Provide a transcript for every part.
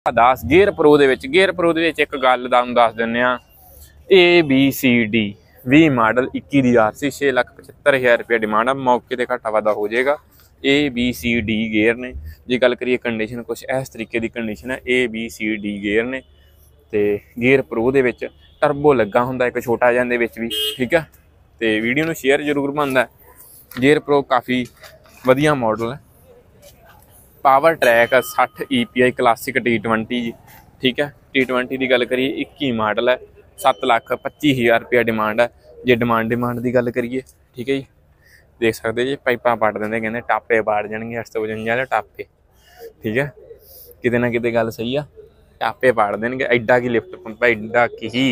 10 gear pro ਦੇ ਵਿੱਚ ਇੱਕ ਗੱਲ ਤੁਹਾਨੂੰ ਦੱਸ ਦਿੰਦੇ ਆ। ABCD 20 ਮਾਡਲ 21 ਦੀ RC 6,75,000 रुपये डिमांड आ। मौके ते घाटा वाधा हो जाएगा। ABCD गेयर ने जे गल करिए कंडीशन कुछ इस तरीके की कंडीशन है। ABCD गेयर ने तो गेयर प्रो दे विच टर्बो लगा हुंदा एक छोटा जिहा दे विच भी, ठीक है। तो वीडियो नूं शेयर जरूर बनता है। गेयर प्रो काफ़ी वधिया मॉडल है। Power track 60 EPI classic T20 जी, ठीक है। T20 की गल करिए 21 मॉडल है। 7,25,000 रुपया डिमांड है। जे डिमांड की गल करिए, ठीक है जी, देख सकते जी पाइपा पाट देंगे, कहते टापे पाट जाएंगे 855 वाले टापे, ठीक है। किते ना किते गल सही आ, टापे पाट देंगे। एडा की लिफ्ट पंप है, एडा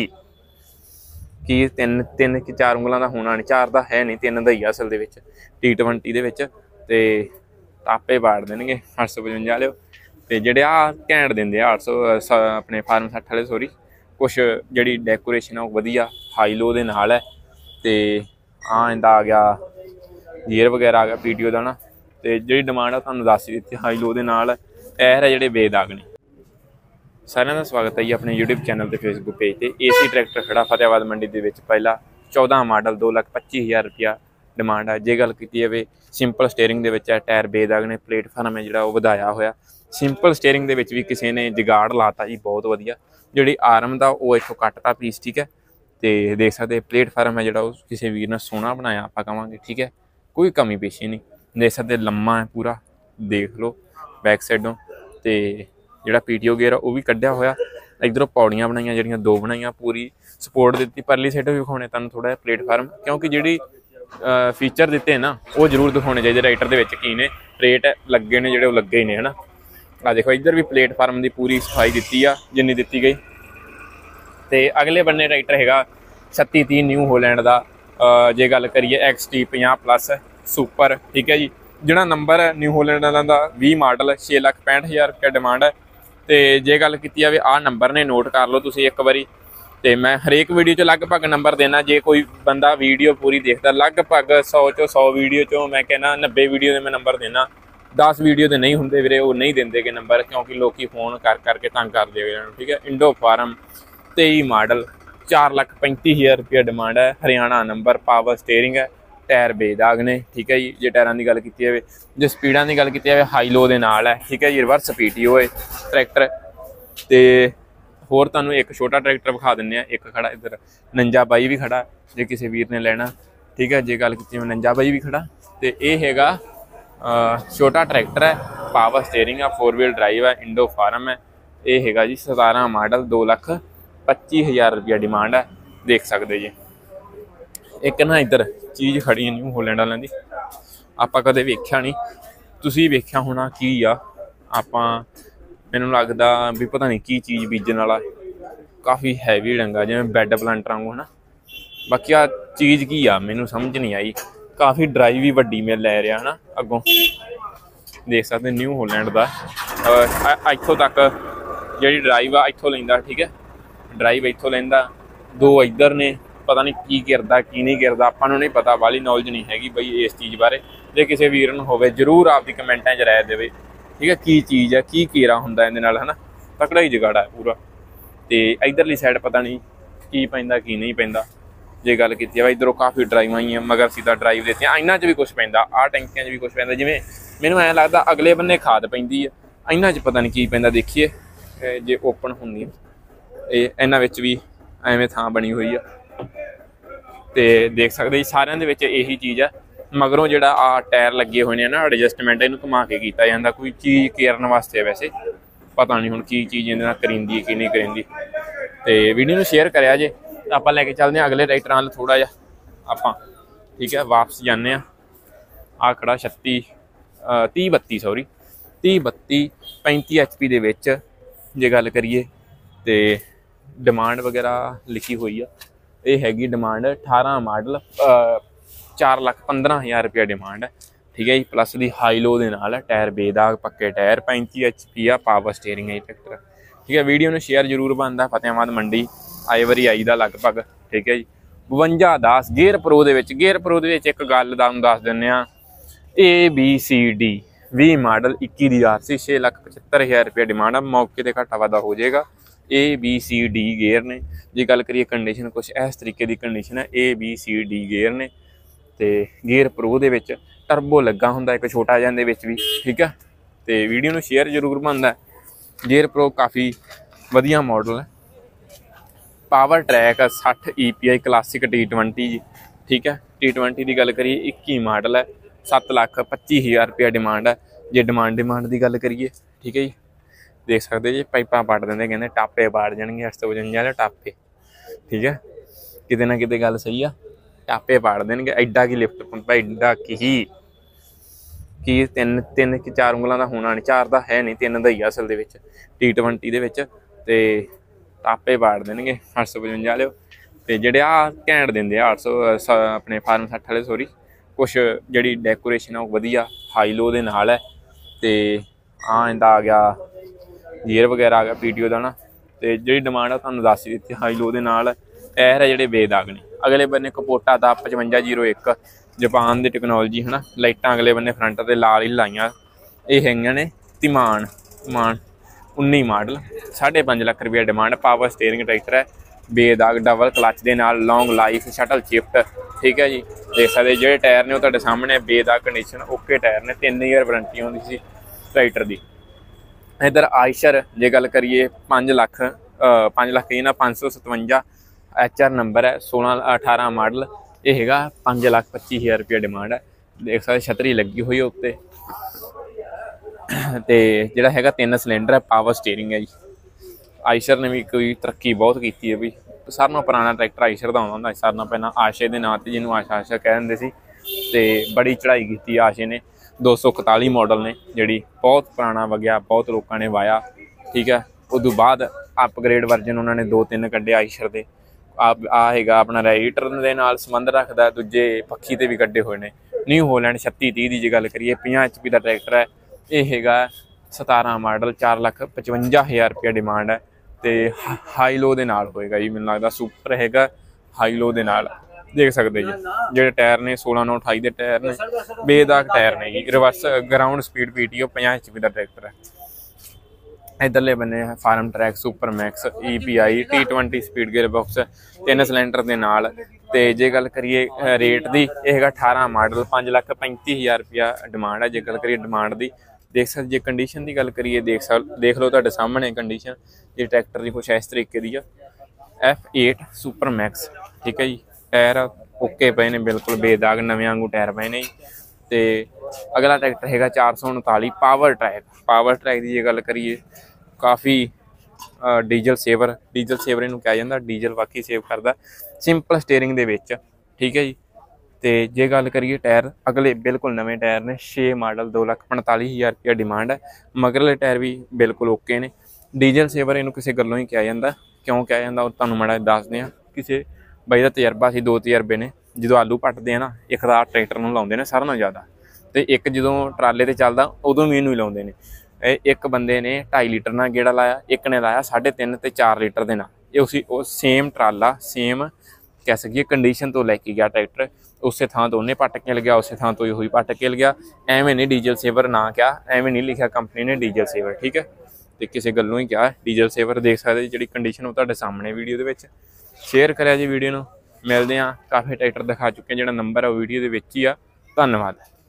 की तीन कि 4 ਉਂਗਲਾਂ ਦਾ होना नहीं, 4 का है नहीं, 3 का ही असल दे विच T20 दे विच ते टापे पाट देंगे 855 वाले। तो जेडे आ घैंट देंगे 800 अपने फार्म 60 वाले, सॉरी, कुछ जी डेकोरेशन है वधिया हाई लो दे नाल है। तो इंदा आ गया गेयर वगैरह आ गया PTO का ना। तो जी डिमांड है तुहानूं दस ही दी, हाई लो दे नाल टायर है जोड़े बेदाग ने। सारिਆਂ ਦਾ स्वागत है जी अपने YouTube चैनल ਤੇ फेसबुक पेज ਤੇ। AC ट्रैक्टर खड़ा फतेहाबाद मंडी ਦੇ ਵਿੱਚ ਪਹਿਲਾ 14 ਮਾਡਲ 2,25,000 रुपया डिमांड है। जे गल की जाए सिंपल स्टेयरिंग ਦੇ ਵਿੱਚ टायर बेदाग ने, प्लेटफार्म है ਜਿਹੜਾ ਉਹ ਵਧਾਇਆ ਹੋਇਆ। सिंपल स्टेयरिंग ਦੇ ਵਿੱਚ भी किसी ने जुगाड़ लाता जी, बहुत वधिया। ਜਿਹੜੀ आर्म ਦਾ ਉਹ ਇੱਥੋਂ ਕੱਟਤਾ पीस, ठीक है। तो देख सकते प्लेटफार्म है ਜਿਹੜਾ ਉਹ ਕਿਸੇ ਵੀਰ ਨੇ सोहना बनाया ਆਪਾਂ ਕਹਾਂਗੇ, ठीक है। कोई कमी पेशी नहीं, देख सकते लम्मा है पूरा, देख लो बैक साइडों। तो ਜਿਹੜਾ PTO गेयर वो भी कढ़िया होया। इधरों पौड़ियाँ बनाई ਜਿਹੜੀਆਂ 2 बनाई, पूरी सपोर्ट दी। परली साइड भी दिखाने तुहानूं थोड़ा जिहा प्लेटफार्म, क्योंकि जी फीचर दिते ना वो जरूर दिखाने चाहिए राइटर दे विच की ने। रेट लगे ने जिहड़े लगे ही ने, है ना। आ देखो इधर भी प्लेटफार्म की पूरी सफाई दी आ जिन्नी दी गई। तो अगले बन्ने राइटर हैगा 3630 न्यू होलैंड का। जे गल करिए XT 50+ सुपर, ठीक है जी। जिहड़ा नंबर है न्यू होलैंड का 20 मॉडल 6,65,000 रुपया डिमांड है। तो जे गल की जाए आ नंबर ने नोट कर लो तुसीं एक बारी। तो मैं हरेक वीडियो च लगभग नंबर देना। जे कोई बंदा वीडियो पूरी देखता, लगभग 100 चो 100 वीडियो चो मैं कहना 90 वीडियो के मैं नंबर देना। 10 वीडियो तो नहीं होंगे वीरे, वो नहीं देंगे कि नंबर, क्योंकि लोग फोन करके तंग कर दे, ठीक है। इंडो फार्म 23 मॉडल 4,35,000 रुपया डिमांड है। हरियाणा नंबर, पावर स्टेयरिंग है, टायर बेदाग ने, ठीक है जी। जे टायरों की गल की जाए, जो स्पीडा की गल की जाए हाई लो दे नाल है, ठीक है जी। रिवर्स PTO है ट्रैक्टर। तो होर तुहानूं एक छोटा ट्रैक्टर विखा दिंदे आ। एक खड़ा इधर 49 भी खड़ा जे किसी वीर ने लेना, ठीक है। जे गल की 49 भी खड़ा। तो ये हैगा छोटा ट्रैक्टर है, पावर स्टेयरिंग है, 4 व्हील ड्राइव है, इंडो फार्म है। ये हैगा जी 17 मॉडल 2,25,000 रुपया डिमांड है, देख सकते जी। एक ना इधर चीज़ खड़ी है न्यू होलैंड वालों की, आपां कदे वेख्या नहीं, तुसीं वेख्या होना की आ। आपां मैनूं लगदा भी पता नहीं की चीज़ बीजन वाला, काफ़ी हैवी डंगा जिवें बैड प्लांटर वांगू, है ना। बाकी आ चीज़ की आ मैनूं समझ नहीं आई। काफ़ी ड्राइव भी वड्डी मैं लै रहा, है ना। अगों देख सकते न्यू होलैंड का इत्थों तक जी ड्राइव आ इत्थों लैंदा, ठीक है। ड्राइव इत्थों लैंदा, 2 इधर ने, पता नहीं की करदा की नहीं करदा, आपां नूं नहीं पता, वाली नॉलेज नहीं हैगी बई इस चीज़ बारे। जे किसी वीर नूं होवे जरूर आपकी कमेंटां च राय देवे, ठीक है। की चीज़ है, की घेरा हुंदा इहदे नाल, है ना। तकड़ा ही जुगाड़ा है पूरा। तो इधरली साइड पता नहीं की पैंदा की नहीं पैंदा। जे गल की जाए इधरों काफ़ी ड्राइव आई हैं, मगर सीधा ड्राइव देती हैं। इन्हां च भी कुछ पैंदा, आ टैंकियां च भी कुछ पैंदा। जिवें मैनूं ऐ लगदा अगले बन्ने खाद पैंदी है, इन्हां च पता नहीं की पैंदा। देखिए जे ओपन हुंदी इन्हां विच भी एवें थां बनी हुई है। तो देख सकते जी सारिਆਂ ਦੇ ਵਿੱਚ यही चीज़ है। मगरों जो टायर लगे हुए हैं ना, एडजस्टमेंट इन्हूं घुमा के किया जाता, कोई चीज़ केरन वास्ते। वैसे पता नहीं हुण की चीज़ इहदे नाल करींदी है कि नहीं करींदी। तो वीडियो नूं शेयर करिया जे। आपां लैके चलदे हां अगले राइटर नाल थोड़ा जिहा आपां, ठीक है। वापस जाने आ खड़ा 3032 सॉरी 3032 35 HP दे विच जे गल करिए। तो डिमांड वगैरह लिखी हुई है, ये हैगी डिमांड 18 मॉडल 4,15,000 रुपया डिमांड है, ठीक है जी। प्लस दी हाई लो दे नाल है, टायर बेदाग पक्के टायर, 35 HP आ, पावर स्टेयरिंग है ट्रैक्टर, ठीक है। वीडियो में शेयर जरूर बनता। फतेहाबाद मंडी आए वारी आई दा लगभग, ठीक है जी। 5210 गेयर प्रो एक गल तुहानूं दस दिंदे आ। ABCD 20 ਮਾਡਲ 21 ਦੀ ਆਰਸੀ 6,75,000 रुपये डिमांड है। मौके ते घाटा वाधा हो जाएगा। ABCD गेयर ने। जे गल करिए कंडीशन कुछ इस तरीके की कंडीशन है। ABCD गेयर ने तो गेयर प्रो दे विच टर्बो लगा हुंदा एक छोटा जिहा दे विच भी, ठीक है। तो वीडियो नूं शेयर जरूर बनता है। गेयर प्रो काफ़ी वधिया मॉडल है। Power track 60 EPI classic T20 जी, ठीक है। T20 की गल करिए 21 मॉडल है। 7,25,000 रुपया डिमांड है। जे डिमांड की गल करिए, ठीक है जी, देख सकते जी पाइपा पाट देंगे, कहते टापे पाट जाएंगे 855 वाले टापे, ठीक है। किते ना किते गल सही है, टापे पाट देंगे। एडा की लिफ्ट पंप, एडा की तीन कि 4 ਉਂਗਲਾਂ ਦਾ होना नहीं, 4 का है नहीं, 3 का ही असल दे विच T20 दे विच। ते टापे पाट देंगे 855 वाले। तो जेडे आ घैंट देंगे 800 अपने फार्म 60 वाले, सॉरी, कुछ जी डेकोरेशन है वधिया हाई लो दे नाल है। तो इंदा आ गया गेयर वगैरह आ गया PTO का ना। तो जी डिमांड है तुहानूं दस ही दी, हाई लो दे नाल टायर है जोड़े बेदाग ने। अगले बन्ने कपोटा दा 5501 जापान की टेक्नोलॉजी है ना। लाइटां अगले बन्ने फ्रंट ते लाल ही लाइया। ये हैगियां ने तिमान 19 मॉडल 5.5 लाख रुपया डिमांड। पावर स्टेयरिंग ट्रैक्टर है, बेदाग डबल क्लच के नाल, लॉन्ग लाइफ शटल शिफ्ट, ठीक है जी। देख सकते जो टायर ने वो सामने बेदाग कंडीशन ओके टायर ने। 3 ईयर वारंटी आती सी ट्रैक्टर की। इधर आयशर जे गल करिए 5 लाख ही ना 557 HR नंबर है। 16-18 मॉडल ये है। 5,25,000 रुपया डिमांड है। देख सकते छतरी लगी हुई है उत्ते। तो जोड़ा है 3 सिलेंडर है, पावर स्टेयरिंग है जी। आयशर ने भी कोई तरक्की बहुत की है भी। सारे नालों पुराना ट्रैक्टर आयशर का आउंदा। सारे नालों पहला आशे के नाम से जिन्होंने आशा कह दिंदे सी। ते बड़ी चढ़ाई की आशे ने। 241 मॉडल ने जी बहुत पुराना वगया, बहुत लोगों ने वाया, ठीक है। उदों बाद अपग्रेड वर्जन उन्होंने 2-3 कड्ढे आयशर के। आएगा अपना रेडिएटर के नाल संबंध रखता है। दूजे पक्षी ते भी कड्ढे हुए ने। न्यू होलैंड 3630 की जो गल करिए 50 HP का ट्रैक्टर है। ये है 17 मॉडल 4,55,000 रुपया डिमांड है। तो हाई लो के नाल होएगा जी, मैनूं लगदा सुपर हैगा हाई लो के नाल। देख सकते जी जो टायर ने 16/9/28 के टायर ने, बेदाग टायर ने जी। Reverse ground speed PTO 50 HP का ट्रैक्टर है। इधरले बने Farmtrac super max EPI T20 speed gear box 3 cylinder के नाल। तो जे गल करिए रेट की, यह 18 मॉडल 5,35,000 रुपया डिमांड है। जे गल करिए डिमांड की, देख सकते जे कंडीशन की गल करिए देख लो तुहाडे सामने कंडीशन ये ट्रैक्टर की कुछ इस तरीके की है। F8 सुपर मैक्स, ठीक है जी। टायर ओके पे ने, बिल्कुल बेदाग नवे वांगू टायर पे ने। तो अगला ट्रैक्टर है 439 पावर ट्रैक की जे गल करिए काफ़ी डीजल सेवर इनू कहा जाता। डीजल बाकी सेव करता सिंपल स्टेयरिंग दे विच, ठीक है जी। तो जे गल करिए टायर अगले बिल्कुल नवे टायर ने। 6 मॉडल 2,45,000 रुपया डिमांड है। मगरले टायर भी बिल्कुल ओके ने। डीजल सेवर इनू किसी गलों ही कहा जाता। क्यों कहा जाता वो तुहानूं माड़ा दसदे हैं। किसी बाई का तजर्बा सी, 2 तजर्बे ने। जो आलू पट्टते हैं ना, एक रात ट्रैक्टर में लाते हैं सारे नालों ज़्यादा। तो एक जो ट्राले ते चलदा उदों भी इनू लाते हैं। एक बंदे ने 2.5 लीटर ना गेड़ा लाया, एक ने लाया 3.5 ते 4 लीटर के नाल। ये उसी सेम ट्राला सेम कह सकिए कंडीशन तो लैके गया ट्रैक्टर। उस थां तो उन्हें पट के गया, उस थां तो यही पट के गया। एवें नहीं डीजल सेवर ना क्या, एवें नहीं लिखा कंपनी ने डीजल सेवर, ठीक है। तो किसी गलों ही क्या डीजल सेवर। देख सकते जी कंडीशन वो तुहाडे सामने वीडियो के शेयर करिया जी वीडियो नूं। मिलते हैं, काफ़ी ट्रैक्टर दिखा चुके हैं। जो नंबर है वो वीडियो के ही आ। धन्यवाद।